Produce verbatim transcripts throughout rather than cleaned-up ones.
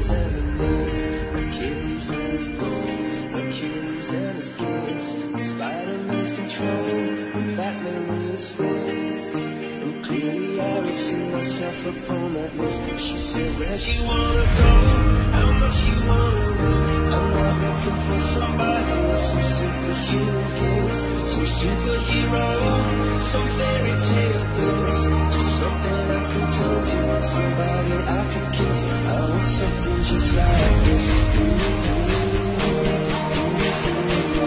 legends and the myths, Achilles and his gold, Achilles and his gifts, Spider-Man's control, and Batman with his fist. And clearly I would see myself upon that list. She said, where'd you wanna go? How much you wanna risk? I'm not looking for somebody with some superhuman gifts, some superhero, some fairy tale bliss, just something I can turn to, somebody I can kiss. I want something just like this. Ooh, ooh, ooh, ooh,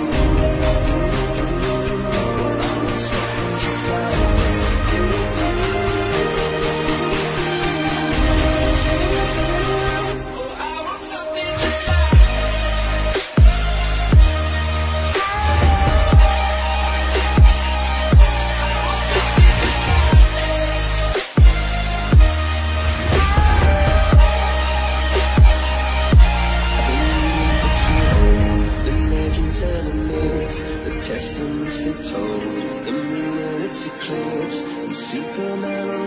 ooh. I want something just like this. Ooh, oh, I want something just like testaments they told, the moon and its eclipse, and Superman